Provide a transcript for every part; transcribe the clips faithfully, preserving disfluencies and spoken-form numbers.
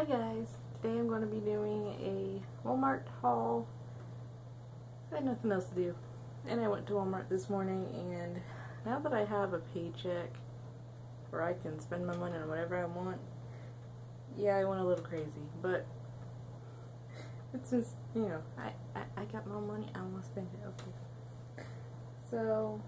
Hi guys, today I'm going to be doing a Walmart haul. I had nothing else to do, and I went to Walmart this morning, and now that I have a paycheck where I can spend my money on whatever I want, yeah, I went a little crazy, but it's just, you know, I, I, I got my money, I want to spend it, okay. So,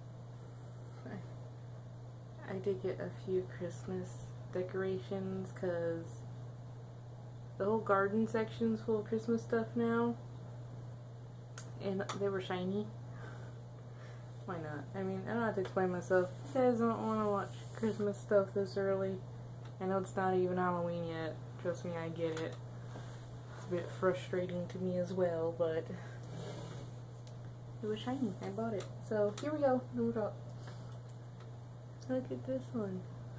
I, I did get a few Christmas decorations, because the whole garden section's full of Christmas stuff now, and they were shiny. Why not? I mean, I don't have to explain myself. You guys don't want to watch Christmas stuff this early. I know it's not even Halloween yet. Trust me, I get it. It's a bit frustrating to me as well, but it was shiny. I bought it. So, here we go. Look at this one.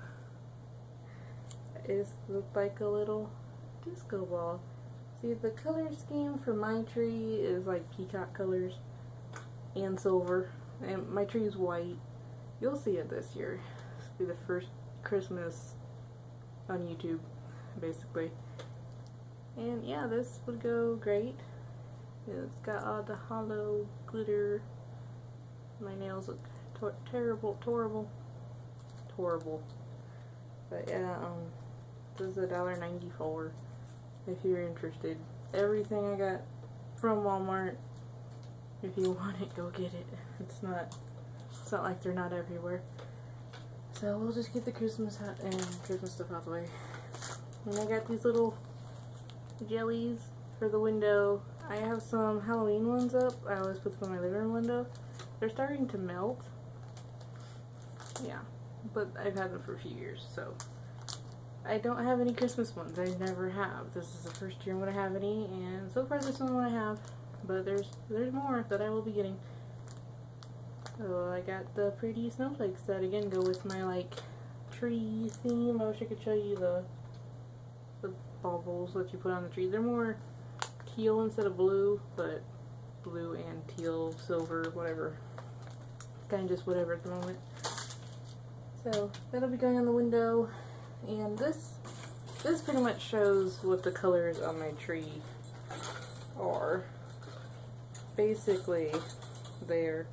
It looked like a little disco ball. See, the color scheme for my tree is like peacock colors and silver, and my tree is white. You'll see it this year. This will be the first Christmas on YouTube, basically. And yeah, this would go great. It's got all the hollow glitter. My nails look tor terrible, horrible, horrible. But yeah, um, this is a dollar ninety-four. If you're interested. Everything I got from Walmart. If you want it, go get it. It's not it's not like they're not everywhere. So we'll just get the Christmas hat and Christmas stuff out of the way. And I got these little jellies for the window. I have some Halloween ones up. I always put them in my living room window. They're starting to melt. Yeah. But I've had them for a few years, so I don't have any Christmas ones. I never have. This is the first year I'm going to have any, and so far this is the only one I have. But there's there's more that I will be getting. So I got the pretty snowflakes that again go with my like tree theme. I wish I could show you the the baubles that you put on the tree. They're more teal instead of blue, but blue and teal, silver, whatever. Kind of just whatever at the moment. So that'll be going on the window. And this, this pretty much shows what the colors on my tree are. Basically, they're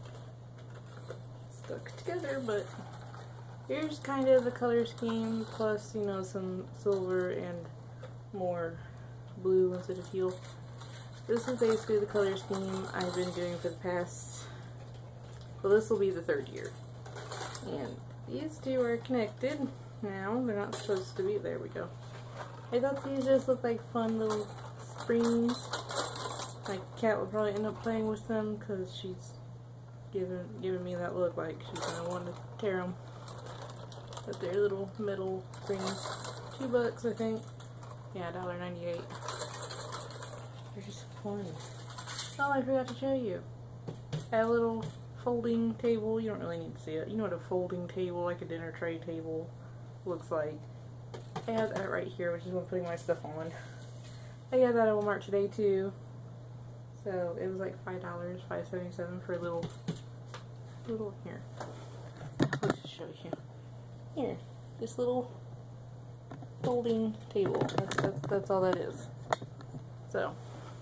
stuck together, but here's kind of the color scheme, plus, you know, some silver and more blue instead of teal. This is basically the color scheme I've been doing for the past, well, this will be the third year. And these two are connected. Now, they're not supposed to be. There we go. I thought these just looked like fun little springs. My cat would probably end up playing with them because she's giving giving me that look like she's gonna want to tear them. But they're little metal springs. Two bucks, I think. Yeah, a dollar ninety-eight. They're just fun. Oh, I forgot to show you. I have a little folding table. You don't really need to see it. You know what a folding table, like a dinner tray table, looks like. I have that right here, which is what I'm putting my stuff on. I got that at Walmart today too. So it was like five dollars, five seventy-seven for a little, little here. I'll just show you. Here, this little folding table. That's, that's, that's all that is. So,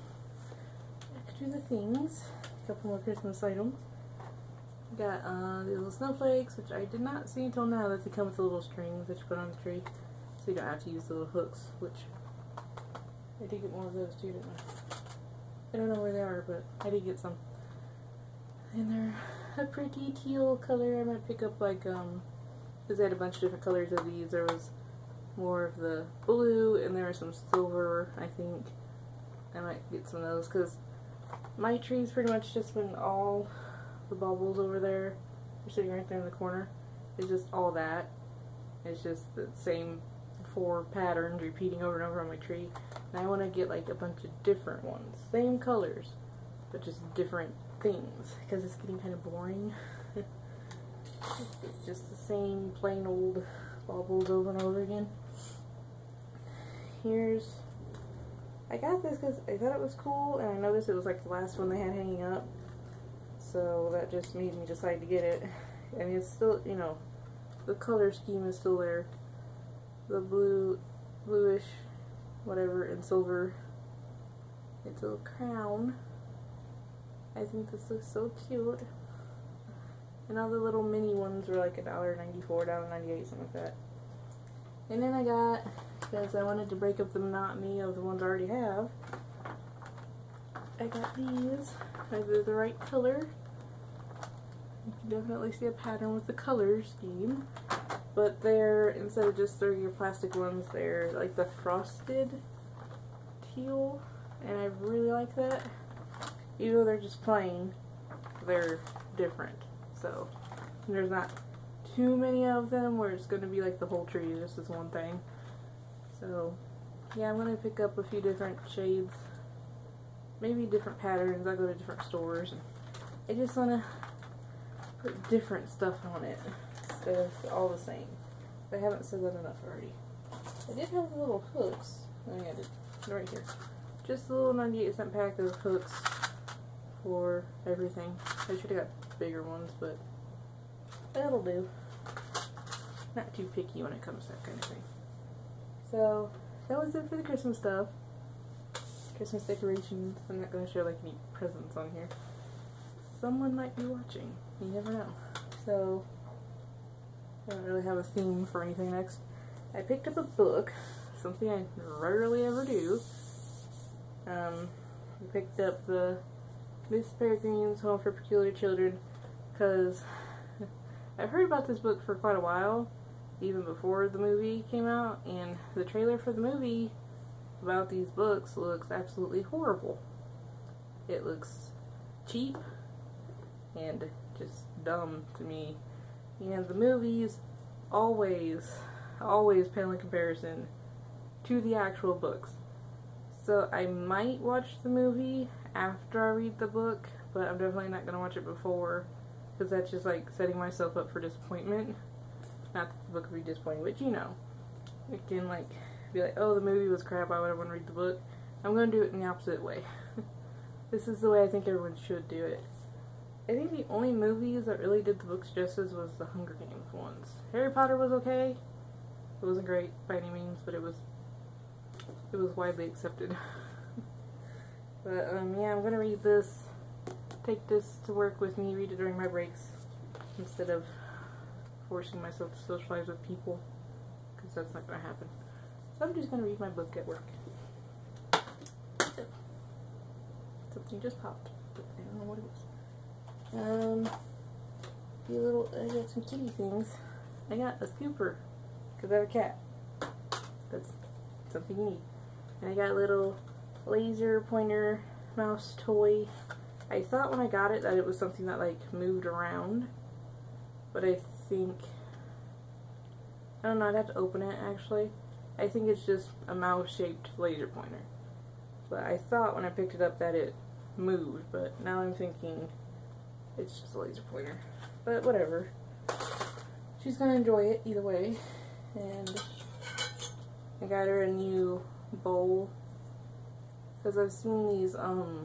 back to the things. A couple more Christmas items. Got uh, the little snowflakes, which I did not see until now that they come with the little strings that you put on the tree, so you don't have to use the little hooks, which I did get more of those too, didn't I? I don't know where they are, but I did get some. And they're a pretty teal color. I might pick up like, um, because they had a bunch of different colors of these. There was more of the blue, and there was some silver, I think. I might get some of those, because my tree's pretty much just been all the bubbles over there. They're sitting right there in the corner. It's just all that. It's just the same four patterns repeating over and over on my tree. And I want to get like a bunch of different ones. Same colors, but just different things. Because it's getting kind of boring. It's just the same plain old baubles over and over again. Here's, I got this because I thought it was cool, and I noticed it was like the last one they had hanging up. So that just made me decide to get it. I mean, it's still, you know, the color scheme is still there. The blue, bluish whatever, in silver. It's a crown. I think this looks so cute. And all the little mini ones were like a dollar ninety-four, a dollar ninety-eight, something like that. And then I got, because I wanted to break up the monotony of the ones I already have, I got these. They're the right color. You can definitely see a pattern with the color scheme. But they're, instead of just regular plastic ones, they're like the frosted teal. And I really like that. Even though they're just plain, they're different. So, there's not too many of them where it's going to be like the whole tree, just this one thing. So, yeah, I'm going to pick up a few different shades. Maybe different patterns. I go to different stores. And I just want to put different stuff on it instead of all the same. I haven't said that enough already. I did have the little hooks. I think I did. They're right here. Just a little ninety-eight cent pack of hooks for everything. I should have got bigger ones, but that'll do. Not too picky when it comes to that kind of thing. So, that was it for the Christmas stuff. Christmas decorations. I'm not going to show like any presents on here. Someone might be watching. You never know. So, I don't really have a theme for anything next. I picked up a book. Something I rarely ever do. Um, I picked up the Miss Peregrine's Home for Peculiar Children because I've heard about this book for quite a while, even before the movie came out, and the trailer for the movie about these books looks absolutely horrible. It looks cheap and just dumb to me. And the movies always, always pale in comparison to the actual books. So I might watch the movie after I read the book, but I'm definitely not going to watch it before, because that's just like setting myself up for disappointment. Not that the book would be disappointing, but you know. It can like be like, oh, the movie was crap, why would I want to read the book? I'm going to do it in the opposite way. This is the way I think everyone should do it. I think the only movies that really did the books justice was the Hunger Games ones. Harry Potter was okay. It wasn't great by any means, but it was it was widely accepted. But um, yeah, I'm gonna read this, take this to work with me, read it during my breaks instead of forcing myself to socialize with people, because that's not gonna happen. So I'm just gonna read my book at work. Something just popped, but I don't know what it was. Um, a few little, I got some kitty things. I got a scooper, because I have a cat. That's something you need. And I got a little laser pointer mouse toy. I thought when I got it that it was something that like moved around, but I think, I don't know, I'd have to open it actually. I think it's just a mouse shaped laser pointer. But I thought when I picked it up that it moved, but now I'm thinking it's just a laser pointer. But whatever. She's gonna enjoy it either way. And I got her a new bowl, because I've seen these um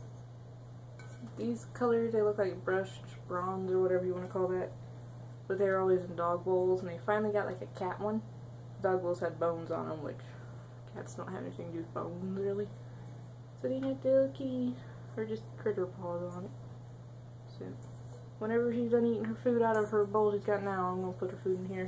these colors, they look like brushed bronze or whatever you want to call that, but they're always in dog bowls, and they finally got like a cat one. Dog bowls had bones on them, which cats don't have anything to do with bones really, so they have the kitty or just critter paws on it. So whenever she's done eating her food out of her bowl she's got now, I'm gonna put her food in here.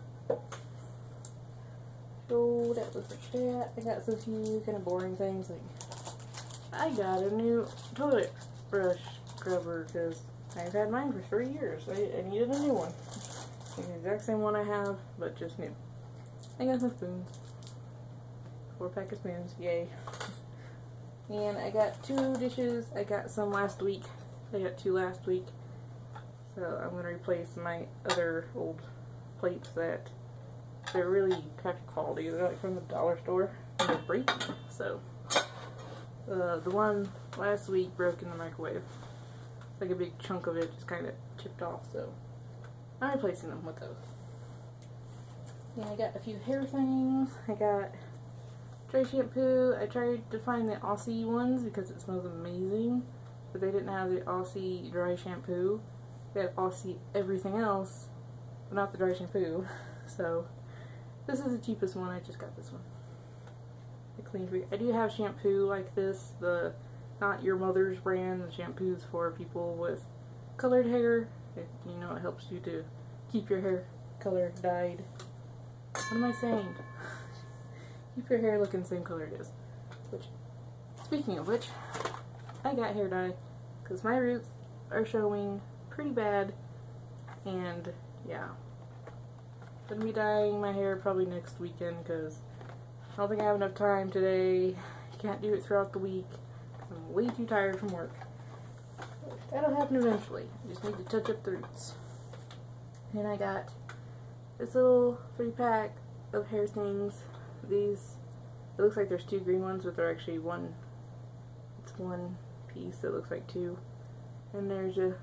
So that was that. I got some few kind of boring things, like I got a new toilet brush scrubber because I've had mine for three years. I, I needed a new one. It's the exact same one I have, but just new. I got some spoons. Four pack of spoons, yay. And I got two dishes. I got some last week. I got two last week. So I'm going to replace my other old plates that they're really crappy quality. They're like from the dollar store, and they're breaking. So uh, the one last week broke in the microwave. Like a big chunk of it just kind of chipped off. So I'm replacing them with those. And I got a few hair things. I got dry shampoo. I tried to find the Aussie ones because it smells amazing, but they didn't have the Aussie dry shampoo. They had Aussie everything else, but not the dry shampoo. So this is the cheapest one. I just got this one. it cleans for you. I do have shampoo like this, the Not Your Mother's brand. The shampoo's for people with colored hair. It, you know, it helps you to keep your hair color dyed. What am I saying? Keep your hair looking the same color it is. Which, speaking of which, I got hair dye because my roots are showing pretty bad, and yeah, gonna be dyeing my hair probably next weekend because I don't think I have enough time today. Can't do it throughout the week. I'm way too tired from work. That'll happen eventually. I just need to touch up the roots. And I got this little three pack of hair things. These, it looks like there's two green ones, but they're actually one, it's one piece that looks like two. And there's a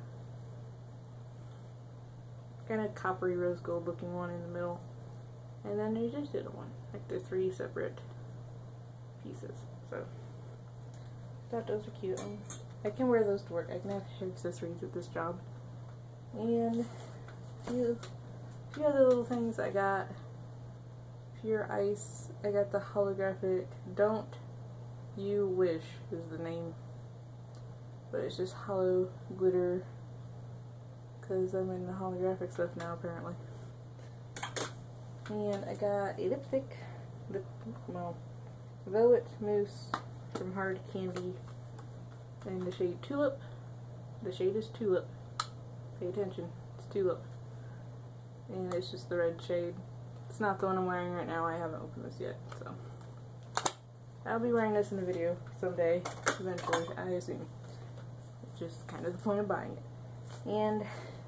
kind of coppery rose gold looking one in the middle. And then there's just a little one. Like they're three separate pieces. So, I thought those were cute. Um, I can wear those to work. I can have hair accessories at this job. And a few, a few other little things I got. Pure Ice. I got the holographic Don't You Wish is the name. But it's just hollow glitter because I'm in the holographic stuff now apparently. And I got a lipstick, lip, well, Velvet Mousse from Hard Candy in the shade Tulip. The shade is Tulip. Pay attention, it's Tulip. And it's just the red shade. It's not the one I'm wearing right now. I haven't opened this yet, so I'll be wearing this in a video someday, eventually, I assume. Which is kind of the point of buying it. And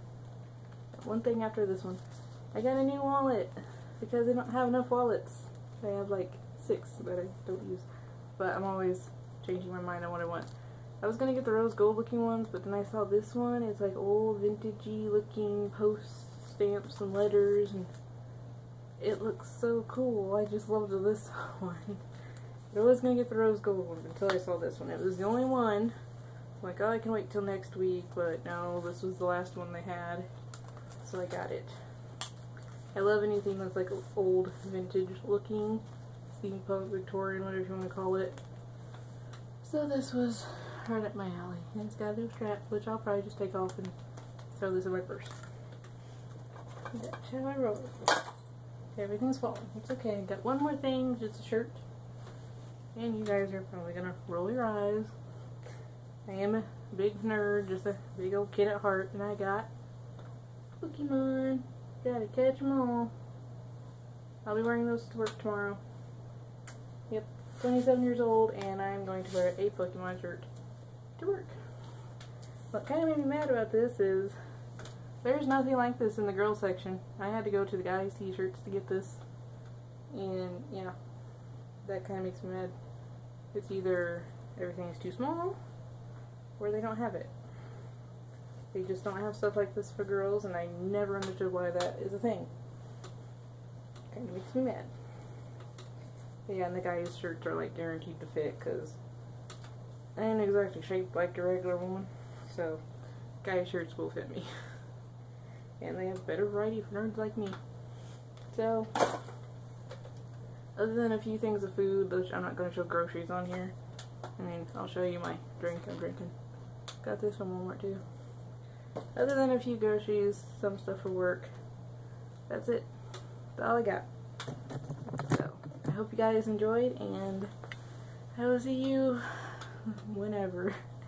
one thing after this one, I got a new wallet because I don't have enough wallets. I have like six that I don't use, but I'm always changing my mind on what I want. I was gonna get the rose gold looking ones, but then I saw this one. It's like old vintagey looking post stamps and letters, and it looks so cool. I just loved this one. I was gonna get the rose gold one until I saw this one. It was the only one. I'm like, oh, I can wait till next week, but no, this was the last one they had, so I got it. I love anything that's like old vintage looking, steampunk, Victorian, whatever you want to call it. So this was right up my alley. And it's got a new strap, which I'll probably just take off and throw this in my purse. That's how I roll it. Everything's falling. It's okay. I got one more thing, just a shirt. And you guys are probably gonna roll your eyes. I am a big nerd, just a big old kid at heart, and I got Pokemon. Gotta catch them all. I'll be wearing those to work tomorrow. Yep, twenty-seven years old, and I'm going to wear a Pokemon shirt to work. What kind of made me mad about this is there's nothing like this in the girls section. I had to go to the guys' t-shirts to get this, and yeah, that kind of makes me mad. It's either everything is too small, or they don't have it. They just don't have stuff like this for girls, and I never understood why that is a thing. Kind of makes me mad. But yeah, and the guys' shirts are like guaranteed to fit, because I ain't exactly shaped like a regular woman, so guys' shirts will fit me. And they have better variety for nerds like me. So, other than a few things of food, which I'm not going to show groceries on here. I mean, I'll show you my drink I'm drinking. Got this from Walmart too. Other than a few groceries, some stuff for work, that's it. That's all I got. So, I hope you guys enjoyed, and I will see you whenever.